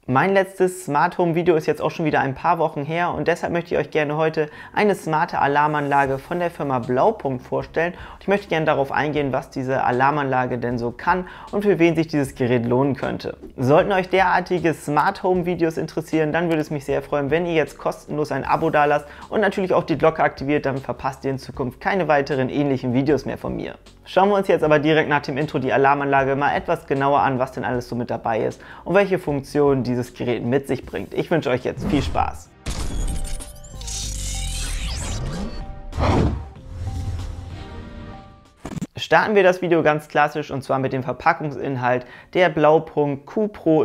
Mein letztes Smart Home Video ist jetzt auch schon wieder ein paar Wochen her und deshalb möchte ich euch gerne heute eine smarte Alarmanlage von der Firma Blaupunkt vorstellen. Und ich möchte gerne darauf eingehen, was diese Alarmanlage denn so kann und für wen sich dieses Gerät lohnen könnte. Sollten euch derartige Smart Home Videos interessieren, dann würde es mich sehr freuen, wenn ihr jetzt kostenlos ein Abo dalasst und natürlich auch die Glocke aktiviert, dann verpasst ihr in Zukunft keine weiteren ähnlichen Videos mehr von mir. Schauen wir uns jetzt aber direkt nach dem Intro die Alarmanlage mal etwas genauer an, was denn alles so mit dabei ist und welche Funktionen dieses Gerät mit sich bringt. Ich wünsche euch jetzt viel Spaß! Starten wir das Video ganz klassisch und zwar mit dem Verpackungsinhalt der Blaupunkt Q-Pro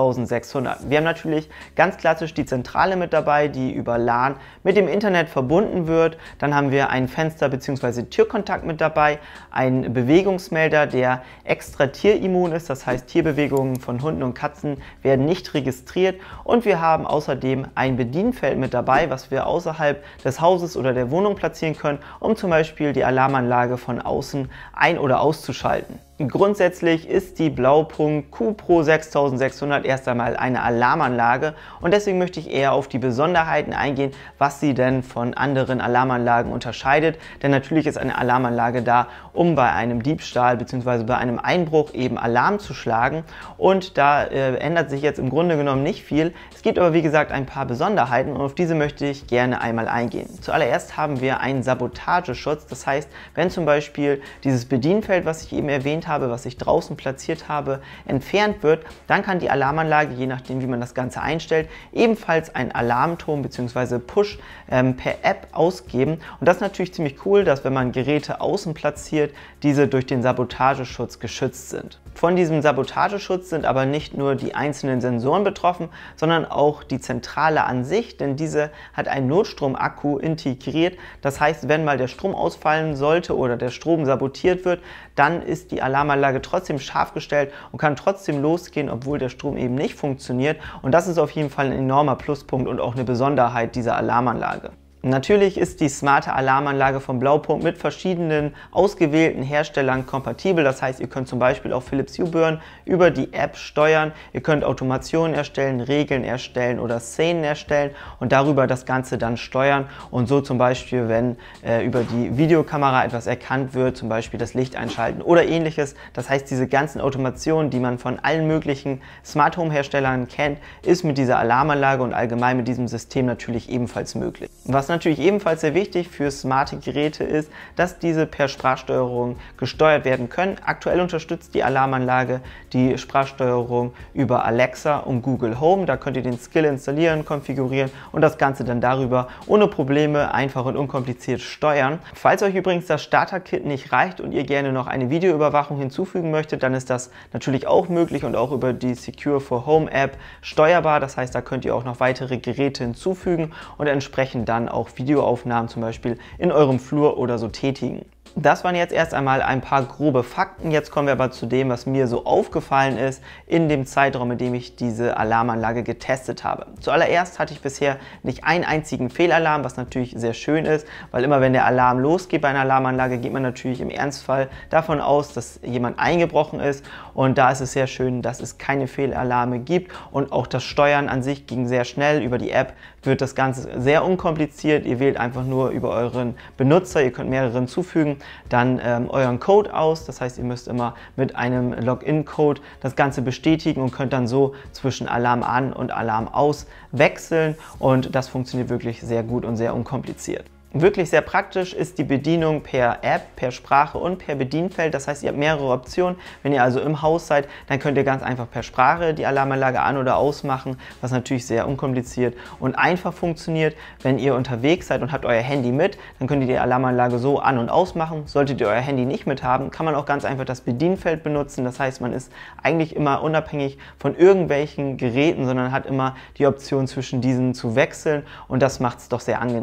6600. Wir haben natürlich ganz klassisch die Zentrale mit dabei, die über LAN mit dem Internet verbunden wird. Dann haben wir einen Fenster- bzw. Türkontakt mit dabei, einen Bewegungsmelder, der extra tierimmun ist, das heißt Tierbewegungen von Hunden und Katzen werden nicht registriert, und wir haben außerdem ein Bedienfeld mit dabei, was wir außerhalb des Hauses oder der Wohnung platzieren können, um zum Beispiel die Alarmanlage von außen ein- oder auszuschalten. Grundsätzlich ist die Blaupunkt Q-Pro 6600 erst einmal eine Alarmanlage und deswegen möchte ich eher auf die Besonderheiten eingehen, was sie denn von anderen Alarmanlagen unterscheidet. Denn natürlich ist eine Alarmanlage da, um bei einem Diebstahl bzw. bei einem Einbruch eben Alarm zu schlagen, und da ändert sich jetzt im Grunde genommen nicht viel. Es gibt aber wie gesagt ein paar Besonderheiten und auf diese möchte ich gerne einmal eingehen. Zuallererst haben wir einen Sabotageschutz, das heißt, wenn zum Beispiel dieses Bedienfeld, was ich eben erwähnt habe, was ich draußen platziert habe, entfernt wird, dann kann die Alarmanlage, je nachdem wie man das Ganze einstellt, ebenfalls einen Alarmton bzw. Push per App ausgeben. Und das ist natürlich ziemlich cool, dass wenn man Geräte außen platziert, diese durch den Sabotageschutz geschützt sind. Von diesem Sabotageschutz sind aber nicht nur die einzelnen Sensoren betroffen, sondern auch die Zentrale an sich, denn diese hat einen Notstromakku integriert. Das heißt, wenn mal der Strom ausfallen sollte oder der Strom sabotiert wird, dann ist die Alarmanlage trotzdem scharf gestellt und kann trotzdem losgehen, obwohl der Strom eben nicht funktioniert. Und das ist auf jeden Fall ein enormer Pluspunkt und auch eine Besonderheit dieser Alarmanlage. Natürlich ist die smarte Alarmanlage von Blaupunkt mit verschiedenen ausgewählten Herstellern kompatibel. Das heißt, ihr könnt zum Beispiel auch Philips Hue Burn über die App steuern. Ihr könnt Automationen erstellen, Regeln erstellen oder Szenen erstellen und darüber das Ganze dann steuern. Und so zum Beispiel, wenn über die Videokamera etwas erkannt wird, zum Beispiel das Licht einschalten oder ähnliches. Das heißt, diese ganzen Automationen, die man von allen möglichen Smart Home Herstellern kennt, ist mit dieser Alarmanlage und allgemein mit diesem System natürlich ebenfalls möglich. Was natürlich ebenfalls sehr wichtig für smarte Geräte ist, dass diese per Sprachsteuerung gesteuert werden können. Aktuell unterstützt die Alarmanlage die Sprachsteuerung über Alexa und Google Home. Da könnt ihr den Skill installieren, konfigurieren und das Ganze dann darüber ohne Probleme einfach und unkompliziert steuern. Falls euch übrigens das Starter-Kit nicht reicht und ihr gerne noch eine Videoüberwachung hinzufügen möchtet, dann ist das natürlich auch möglich und auch über die Secure for Home App steuerbar. Das heißt, da könnt ihr auch noch weitere Geräte hinzufügen und entsprechend dann auch Videoaufnahmen zum Beispiel in eurem Flur oder so tätigen. Das waren jetzt erst einmal ein paar grobe Fakten. Jetzt kommen wir aber zu dem, was mir so aufgefallen ist in dem Zeitraum, in dem ich diese Alarmanlage getestet habe. Zuallererst hatte ich bisher nicht einen einzigen Fehlalarm, was natürlich sehr schön ist, weil immer wenn der Alarm losgeht bei einer Alarmanlage, geht man natürlich im Ernstfall davon aus, dass jemand eingebrochen ist, und da ist es sehr schön, dass es keine Fehlalarme gibt, und auch das Steuern an sich ging sehr schnell. Über die App wird das Ganze sehr unkompliziert. Ihr wählt einfach nur über euren Benutzer, ihr könnt mehrere hinzufügen, dann euren Code aus. Das heißt, ihr müsst immer mit einem Login-Code das Ganze bestätigen und könnt dann so zwischen Alarm an und Alarm aus wechseln, und das funktioniert wirklich sehr gut und sehr unkompliziert. Wirklich sehr praktisch ist die Bedienung per App, per Sprache und per Bedienfeld. Das heißt, ihr habt mehrere Optionen. Wenn ihr also im Haus seid, dann könnt ihr ganz einfach per Sprache die Alarmanlage an- oder ausmachen, was natürlich sehr unkompliziert und einfach funktioniert. Wenn ihr unterwegs seid und habt euer Handy mit, dann könnt ihr die Alarmanlage so an- und ausmachen. Solltet ihr euer Handy nicht mit haben, kann man auch ganz einfach das Bedienfeld benutzen. Das heißt, man ist eigentlich immer unabhängig von irgendwelchen Geräten, sondern hat immer die Option, zwischen diesen zu wechseln, und das macht es doch sehr angenehm.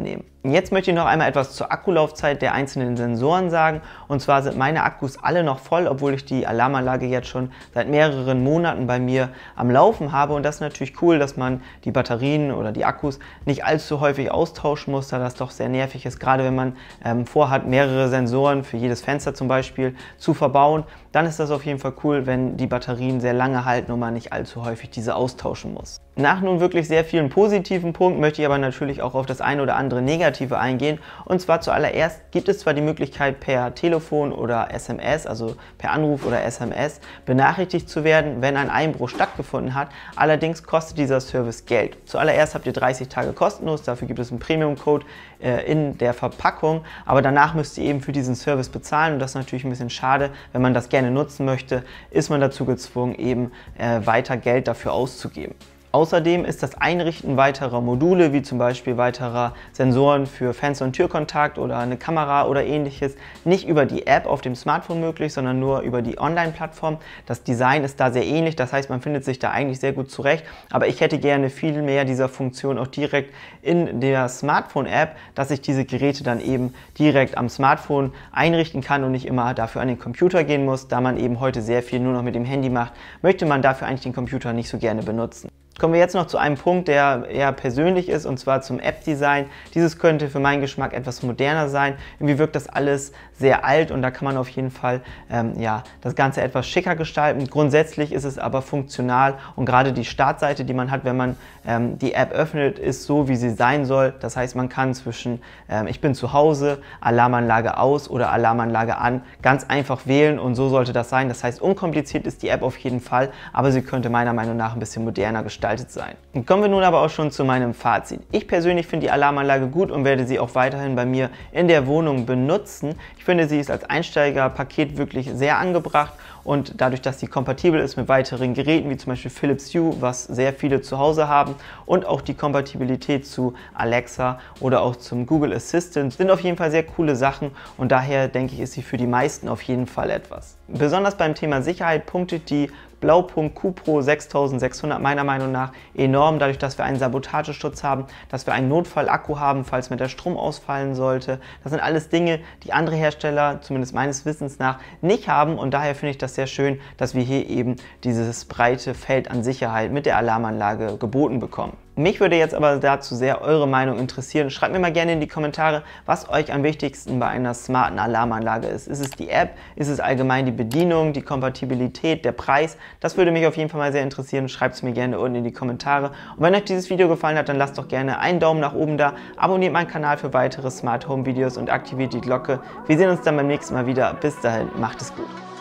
Jetzt möchte ich noch einmal etwas zur Akkulaufzeit der einzelnen Sensoren sagen. Und zwar sind meine Akkus alle noch voll, obwohl ich die Alarmanlage jetzt schon seit mehreren Monaten bei mir am Laufen habe. Und das ist natürlich cool, dass man die Batterien oder die Akkus nicht allzu häufig austauschen muss, da das doch sehr nervig ist. Gerade wenn man vorhat, mehrere Sensoren für jedes Fenster zum Beispiel zu verbauen, dann ist das auf jeden Fall cool, wenn die Batterien sehr lange halten und man nicht allzu häufig diese austauschen muss. Nach nun wirklich sehr vielen positiven Punkten möchte ich aber natürlich auch auf das eine oder andere Negative eingehen. Und zwar zuallererst gibt es zwar die Möglichkeit, per Telefon oder SMS, also per Anruf oder SMS, benachrichtigt zu werden, wenn ein Einbruch stattgefunden hat. Allerdings kostet dieser Service Geld. Zuallererst habt ihr 30 Tage kostenlos, dafür gibt es einen Premium-Code in der Verpackung, aber danach müsst ihr eben für diesen Service bezahlen und das ist natürlich ein bisschen schade. Wenn man das gerne nutzen möchte, ist man dazu gezwungen, eben weiter Geld dafür auszugeben. Außerdem ist das Einrichten weiterer Module, wie zum Beispiel weiterer Sensoren für Fenster- und Türkontakt oder eine Kamera oder ähnliches, nicht über die App auf dem Smartphone möglich, sondern nur über die Online-Plattform. Das Design ist da sehr ähnlich, das heißt, man findet sich da eigentlich sehr gut zurecht, aber ich hätte gerne viel mehr dieser Funktion auch direkt in der Smartphone-App, dass ich diese Geräte dann eben direkt am Smartphone einrichten kann und nicht immer dafür an den Computer gehen muss. Da man eben heute sehr viel nur noch mit dem Handy macht, möchte man dafür eigentlich den Computer nicht so gerne benutzen. Kommen wir jetzt noch zu einem Punkt, der eher persönlich ist, und zwar zum App-Design. Dieses könnte für meinen Geschmack etwas moderner sein. Irgendwie wirkt das alles sehr alt und da kann man auf jeden Fall das Ganze etwas schicker gestalten. Grundsätzlich ist es aber funktional und gerade die Startseite, die man hat, wenn man die App öffnet, ist so, wie sie sein soll. Das heißt, man kann zwischen ich bin zu Hause, Alarmanlage aus oder Alarmanlage an ganz einfach wählen und so sollte das sein. Das heißt, unkompliziert ist die App auf jeden Fall, aber sie könnte meiner Meinung nach ein bisschen moderner gestaltet sein. Und kommen wir nun aber auch schon zu meinem Fazit. Ich persönlich finde die Alarmanlage gut und werde sie auch weiterhin bei mir in der Wohnung benutzen. Ich finde, sie ist als Einsteigerpaket wirklich sehr angebracht und dadurch, dass sie kompatibel ist mit weiteren Geräten, wie zum Beispiel Philips Hue, was sehr viele zu Hause haben, und auch die Kompatibilität zu Alexa oder auch zum Google Assistant, sind auf jeden Fall sehr coole Sachen und daher denke ich, ist sie für die meisten auf jeden Fall etwas. Besonders beim Thema Sicherheit punktet die Blaupunkt Q-Pro 6600 meiner Meinung nach enorm, dadurch, dass wir einen Sabotageschutz haben, dass wir einen Notfallakku haben, falls mir der Strom ausfallen sollte. Das sind alles Dinge, die andere Hersteller, zumindest meines Wissens nach, nicht haben und daher finde ich das sehr schön, dass wir hier eben dieses breite Feld an Sicherheit mit der Alarmanlage geboten bekommen. Mich würde jetzt aber dazu sehr eure Meinung interessieren. Schreibt mir mal gerne in die Kommentare, was euch am wichtigsten bei einer smarten Alarmanlage ist. Ist es die App? Ist es allgemein die Bedienung, die Kompatibilität, der Preis? Das würde mich auf jeden Fall mal sehr interessieren. Schreibt es mir gerne unten in die Kommentare. Und wenn euch dieses Video gefallen hat, dann lasst doch gerne einen Daumen nach oben da, abonniert meinen Kanal für weitere Smart Home Videos und aktiviert die Glocke. Wir sehen uns dann beim nächsten Mal wieder. Bis dahin, macht es gut.